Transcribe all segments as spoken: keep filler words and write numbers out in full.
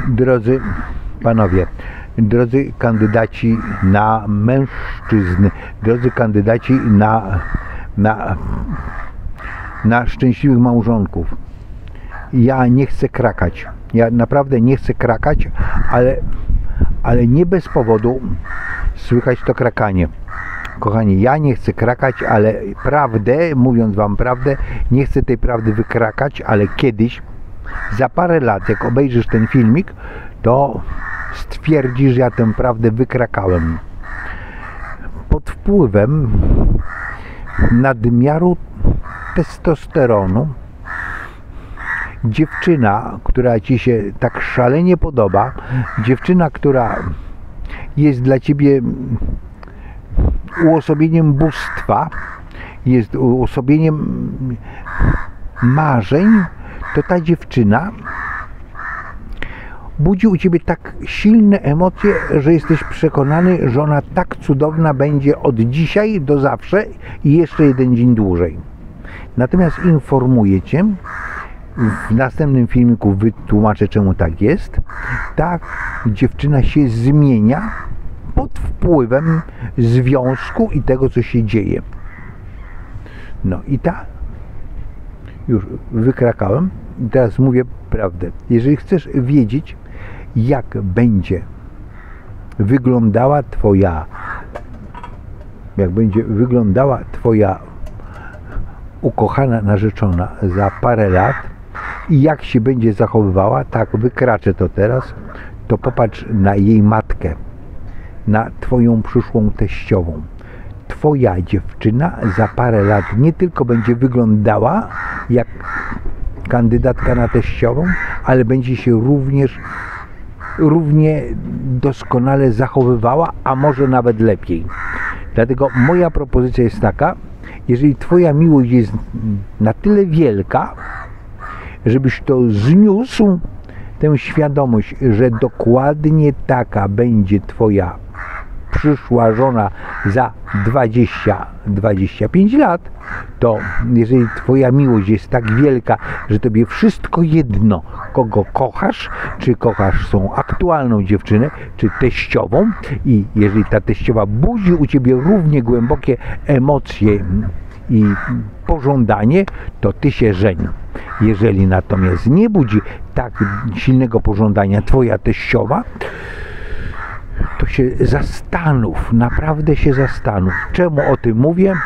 Drodzy panowie, drodzy kandydaci na mężczyzn, drodzy kandydaci na, na, na szczęśliwych małżonków, ja nie chcę krakać, ja naprawdę nie chcę krakać, ale, ale nie bez powodu słychać to krakanie. Kochani, ja nie chcę krakać, ale prawdę, mówiąc wam prawdę, nie chcę tej prawdy wykrakać, ale kiedyś, za parę lat, jak obejrzysz ten filmik, to stwierdzisz, że ja tę prawdę wykrakałem. Pod wpływem nadmiaru testosteronu dziewczyna, która ci się tak szalenie podoba, dziewczyna, która jest dla ciebie uosobieniem bóstwa, jest uosobieniem marzeń, to ta dziewczyna budzi u ciebie tak silne emocje, że jesteś przekonany, że ona tak cudowna będzie od dzisiaj do zawsze i jeszcze jeden dzień dłużej. Natomiast informuję cię, w następnym filmiku wytłumaczę, czemu tak jest. Ta dziewczyna się zmienia pod wpływem związku i tego, co się dzieje. No i ta, już wykrakałem, i teraz mówię prawdę. Jeżeli chcesz wiedzieć, jak będzie wyglądała twoja, jak będzie wyglądała twoja ukochana narzeczona za parę lat i jak się będzie zachowywała, tak wykraczę to teraz, to popatrz na jej matkę, na twoją przyszłą teściową. Twoja dziewczyna za parę lat nie tylko będzie wyglądała jak kandydatka na teściową, ale będzie się również równie doskonale zachowywała, a może nawet lepiej. Dlatego moja propozycja jest taka, jeżeli twoja miłość jest na tyle wielka, żebyś to zniósł, tę świadomość, że dokładnie taka będzie twoja przyszła żona za dwadzieścia do dwudziestu pięciu lat, to jeżeli twoja miłość jest tak wielka, że tobie wszystko jedno, kogo kochasz, czy kochasz tą aktualną dziewczynę, czy teściową, i jeżeli ta teściowa budzi u ciebie równie głębokie emocje i pożądanie, to ty się żeń. Jeżeli natomiast nie budzi tak silnego pożądania twoja teściowa, to się zastanów, naprawdę się zastanów. Czemu o tym mówię?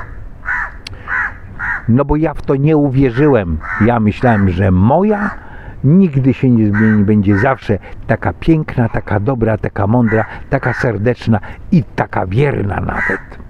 No bo ja w to nie uwierzyłem. Ja myślałem, że moja nigdy się nie zmieni, będzie zawsze taka piękna, taka dobra, taka mądra, taka serdeczna i taka wierna nawet.